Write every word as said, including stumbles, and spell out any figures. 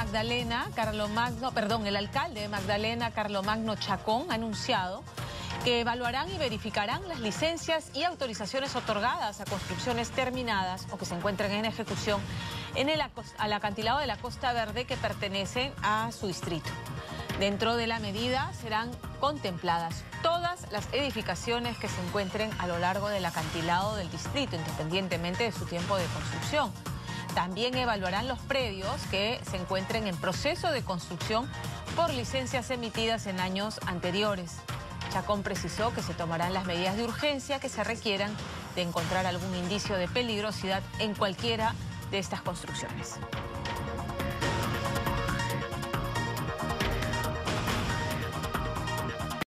Magdalena, Carlomagno, perdón, el alcalde de Magdalena, Carlomagno Chacón, ha anunciado que evaluarán y verificarán las licencias y autorizaciones otorgadas a construcciones terminadas o que se encuentren en ejecución en el al acantilado de la Costa Verde que pertenecen a su distrito. Dentro de la medida serán contempladas todas las edificaciones que se encuentren a lo largo del acantilado del distrito, independientemente de su tiempo de construcción. También evaluarán los predios que se encuentren en proceso de construcción por licencias emitidas en años anteriores. Chacón precisó que se tomarán las medidas de urgencia que se requieran de encontrar algún indicio de peligrosidad en cualquiera de estas construcciones.